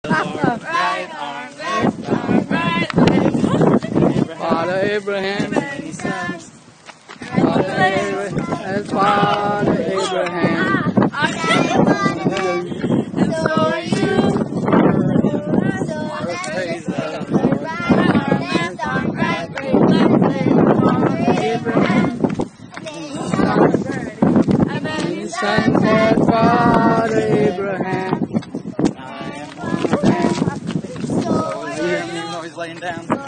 Right arm, left arm, right leg. Father Abraham, Many sons. Father Abraham, Father Abraham. And so are you. Praise the Lord. Right arm, left arm, right leg, left leg. Father Abraham, And many his sons. son was Father Abraham. I am one. So are you. He's laying down.